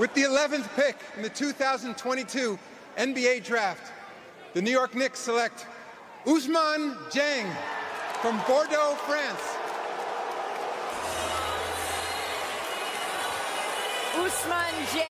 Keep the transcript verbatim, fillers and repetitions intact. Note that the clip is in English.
With the eleventh pick in the two thousand twenty-two N B A Draft, the New York Knicks select Ousmane Dieng from Bordeaux, France. Ousmane Dieng.